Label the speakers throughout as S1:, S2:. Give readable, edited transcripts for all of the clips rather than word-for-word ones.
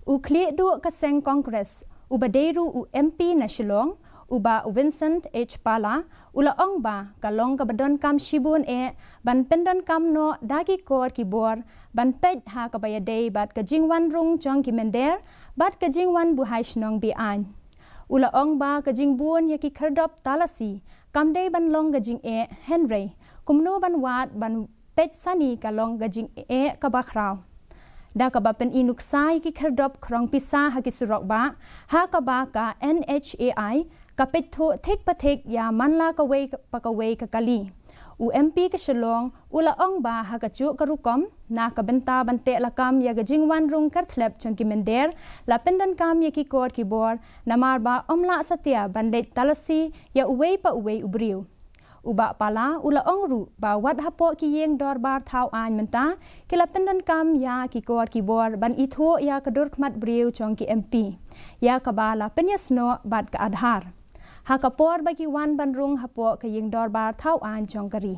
S1: u kli du kaseng Congress u baderu u MP na Shillong uba Vincent H. Pala ula ong ba kalong ka Donkam Shibun ban Pyndonkam no dagi kor kibor ban Peit ha kabayadei bat ka Jingwan Rung jong ki Mynder bat ka Jingwan buhay shnong bi an ula ong ba ka Jingbun yaki Kyrthlep talasi kamdei ban long ka Jing Henry kumno ban wat ban Peit sani kalong ka Jing Kaba kraw da kaba pen inuksai ki Kyrthlep krong pisa ha ki surok ba ha kaba ka NHAI kapit thu thik pathik ya manla ka wei ka kali u MP ka Shillong ula ong ba ha ka chu karukom na ka benta bante lakam ya ga Jingwan Rung Kyrthlep chong ki Mynder la Pyndonkam ya ki kor ki bor namar ba omla satya bandet talasi ya uwei pa uwei ubriu uba pala ula ong ru ba wat hapo ki yeng dorbar thau an menta ki la Pyndonkam ya ki kor ki bor ban itho ya ka dur khmat briu chong ki MP ya ka ba la penyasno bat ka adhar hakapor bagi wan ban Rung hapo kaying dorbar thau an chongkari.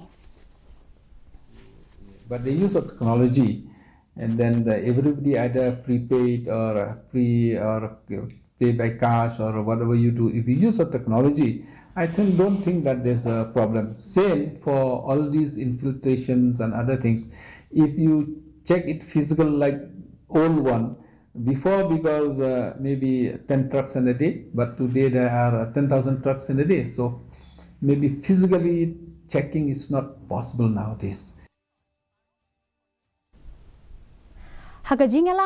S2: But the use of technology, and then everybody either prepaid or pay by cash or whatever you do. If you use of technology, I don't think that there's a problem. Same for all these infiltrations and other things. If you check it physical like old one. Before, because maybe 10 trucks in a day, but today there are 10,000 trucks in a day. So maybe physically checking is not possible nowadays.